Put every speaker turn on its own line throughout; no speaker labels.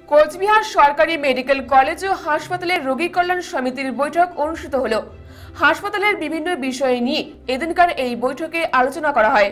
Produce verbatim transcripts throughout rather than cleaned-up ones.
কোচবিহার সরকারি medical college ও হাসপাতালের রোগী কল্যাণ সমিতির বৈঠক অনুষ্ঠিত হলো। হাসপাতালের বিভিন্ন বিষয় নিয়ে এদিনকার এই বৈঠকে আলোচনা করা হয়।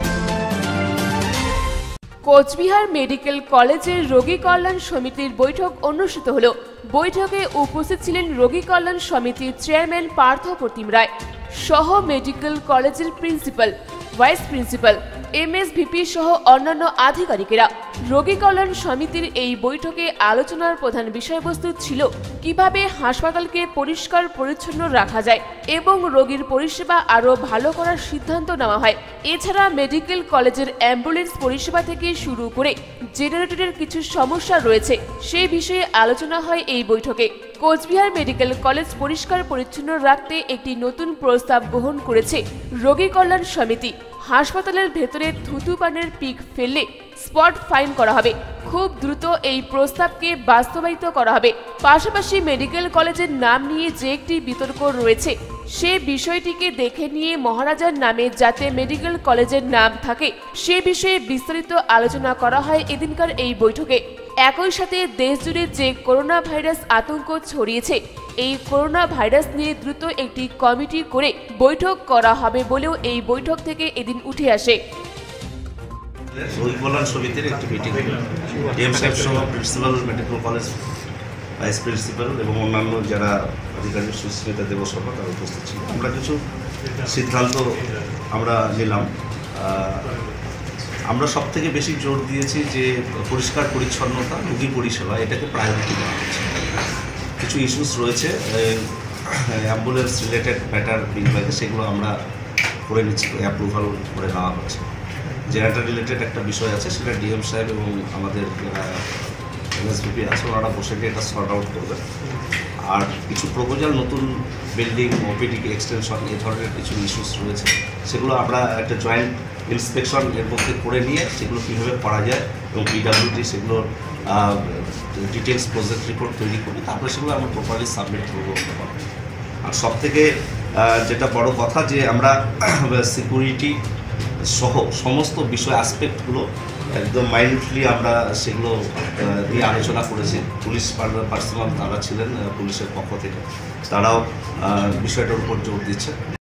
কোচবিহার মেডিকেল কলেজের রোগী কল্যাণ সমিতির বৈঠক অনুষ্ঠিত হলো। বৈঠকে উপস্থিত ছিলেন রোগী কল্যাণ সমিতির চেয়ারম্যান পার্থ প্রতিম রায় সহ মেডিকেল কলেজের প্রিন্সিপাল, ভাইস প্রিন্সিপাল, এমএসভিপি সহ অন্যান্য আধিকারিকেরা। রোগী কল্যাণ সমিতির এই বৈঠকে আলোচনার প্রধান বিষয়বস্তু ছিল কিভাবে হাসপাতালকে পরিষ্কার পরিচ্ছন্ন রাখা যায় এবং রোগীর পরিষেবা আরও ভালো করার সিদ্ধান্ত নেওয়া হয়। এছাড়া মেডিকেল কলেজের অ্যাম্বুলেন্স পরিষেবা থেকে শুরু করে জেনারেটরের কিছু সমস্যা রয়েছে সেই বিষয়ে আলোচনা হয় এই বৈঠকে। কোচবিহার মেডিকেল কলেজ পরিষ্কার পরিচ্ছন্ন রাখতে একটি নতুন প্রস্তাব গ্রহণ করেছে রোগী কল্যাণ সমিতি। হাসপাতালের ভেতরে থুতু পানের পিক ফেললে স্পট ফাইন করা হবে। খুব দ্রুত এই প্রস্তাবকে বাস্তবায়িত করা হবে। পাশাপাশি মেডিকেল কলেজের নাম নিয়ে যে একটি বিতর্ক রয়েছে সে বিষয়টিকে দেখে নিয়ে মহারাজার নামে যাতে মেডিকেল কলেজের নাম থাকে সে বিষয়ে বিস্তারিত আলোচনা করা হয় এদিনকার এই বৈঠকে। একই সাথে দেশজুড়ে যে করোনা ভাইরাস আতঙ্ক ছড়িয়েছে এই করোনা ভাইরাস নিয়ে দ্রুত একটি কমিটি করে বৈঠক করা হবে বলেও এই বৈঠক থেকে এদিন উঠে আসে।
রোগী কল্যাণ সমিতির একটি মিটিং ডিএম সাহেব সহ principal medical college vice principal এবং অন্যান্য যারা আধিকারিক সুস্মিতা দেবসভা তারা উপস্থিত ছিল। আমরা কিছু সিদ্ধান্ত আমরা নিলাম। আমরা সব থেকে বেশি জোর দিয়েছি যে পরিষ্কার পরিচ্ছন্নতা, রোগী পরিষেবা এটাকে প্রায়োরিটি দেওয়া হচ্ছে। কিছু ইস্যুস রয়েছে অ্যাম্বুলেন্স রিলেটেড ম্যাটার বিভাগে, সেগুলো আমরা করে নিচ্ছি, অ্যাপ্রুভাল করে নেওয়া হচ্ছে। জেনারেটর রিলেটেড একটা বিষয় আছে, সেটা ডিএম সাহেব এবং আমাদের এমএসভিপি আছে ওনারা বসে গিয়ে এটা সর্ট আউট করবে। আর কিছু প্রপোজাল নতুন বিল্ডিং, ওপিডি এক্সটেনশন এই ধরনের কিছু ইস্যুস রয়েছে, সেগুলো আমরা একটা জয়েন্ট ইন্সপেকশন এর মধ্যে করে নিয়ে সেগুলো কীভাবে করা যায় এবং পিডাব্লিউডি সেগুলোর ডিটেলস প্রজেক্ট রিপোর্ট তৈরি করি, তারপরে সেগুলো আমরা প্রপারলি সাবমিট করবো। আর সব থেকে যেটা বড় কথা যে আমরা সিকিউরিটি সহ সমস্ত বিষয় আসপেক্টগুলো একদম মাইন্যুটলি আমরা সেগুলো নিয়ে আলোচনা করেছি। পুলিশ পার্সোনাল তারা ছিলেন পুলিশের পক্ষ থেকে, তারাও বিষয়টার উপর জোর দিচ্ছে।